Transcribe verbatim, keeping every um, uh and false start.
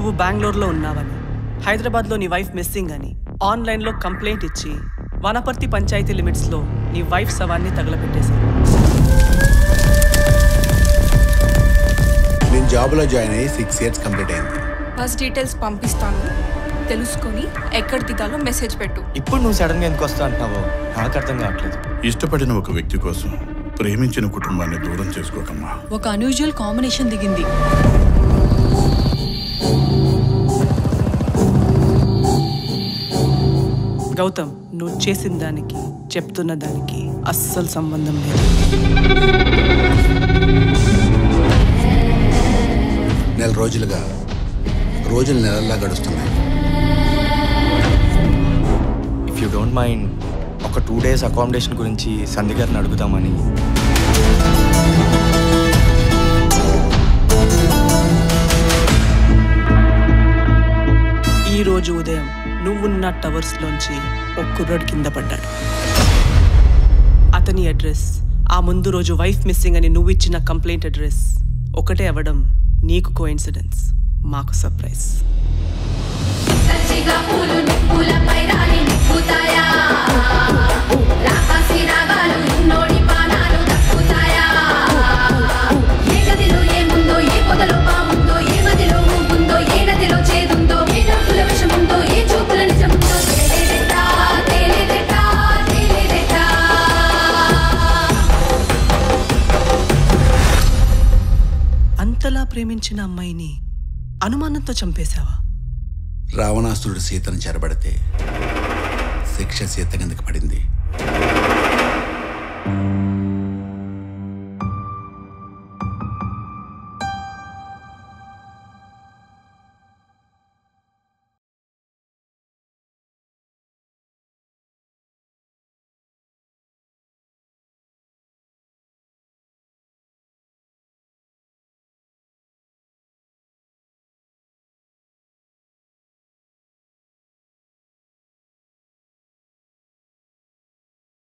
నువ్వు బెంగళూరులో ఉన్నావని, హైదరాబాద్లో నీ వైఫ్ మిస్సింగ్ అని ఆన్లైన్లో కంప్లైంట్ ఇచ్చి వనపర్తి పంచాయతీ లిమిట్స్లో నీ వైఫ్ శవాన్ని తగలబెట్టేశాను. నేను జాబ్లో జాయిన్ అయ్యి సిక్స్ ఇయర్స్ కంప్లీట్ అయింది. బస్ డీటెయిల్స్ పంపిస్తాను, తెలుసుకొని ఎక్కడ దిగాలో మెసేజ్ పెట్టు. ఇప్పుడు నువ్వు సడన్గా ఎందుకు వస్తా అంటున్నావో నాకు అర్థం కావట్లేదు. ఇష్టపడిన ఒక వ్యక్తి కోసం ప్రేమించిన కుటుంబాన్ని దూరం చేసుకోకమ్మా. ఒక అన్యూజువల్ కాంబినేషన్ దిగింది. గౌతమ్, నువ్వు చేసిన దానికి చెప్తున్న దానికి అస్సలు సంబంధం లేదు. నెల రోజులుగా రోజులు నెలల్లా గడుస్తున్నాయి. ఇఫ్ యూ డోంట్ మైండ్ ఒక టూ డేస్ అకామిడేషన్ గురించి సంధ్య గారిని అడుగుదామని. ఈరోజు ఉదయం నువ్వున్న టవర్స్లోంచి ఒక కుర్రాడు కింద పడ్డాడు. అతని అడ్రస్ ఆ ముందు రోజు వైఫ్ మిస్సింగ్ అని నువ్వు ఇచ్చిన కంప్లైంట్ అడ్రస్ ఒకటే అవ్వడం నీకు కోఇన్సిడెన్స్, మాకు సర్ప్రైజ్. అంతలా ప్రేమించిన అమ్మాయిని అనుమానంతో చంపేశావా? రావణాసురుడు సీతను చెరబడితే శిక్ష సీత కిందకి పడింది.